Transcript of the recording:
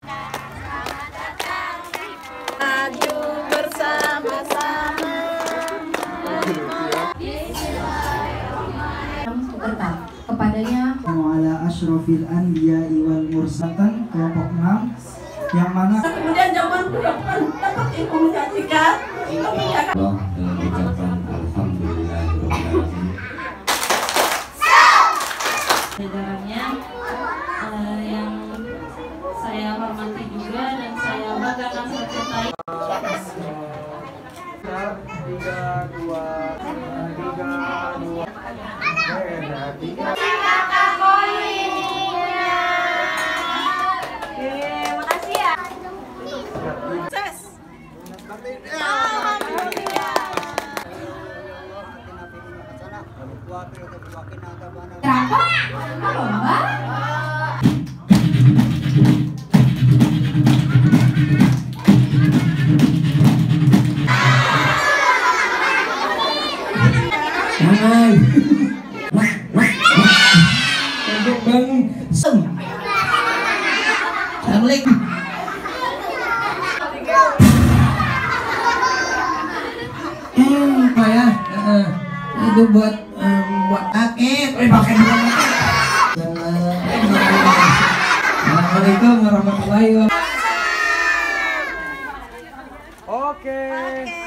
Maju bersama-sama. Berkat kepadanya ala asyrofil anbiya'i wal mursalin kelompok 6 yang mana Kemudian zaman dapat ibu menyajikan Allah dengan ucapan alhamdulillahirobbilalamin. Jajarannya yang saya hormati juga dan saya banggakan saya cintai. 3, 2, 1. Makasih ya. Sukses. Alhamdulillah. Kenapa? Halo, Mbak. Hai. Untuk Bang Sem. Assalamualaikum. Apa ya? Itu buat paket. Paket bukan paket. Assalamualaikum warahmatullahi wabarakatuh. Oke.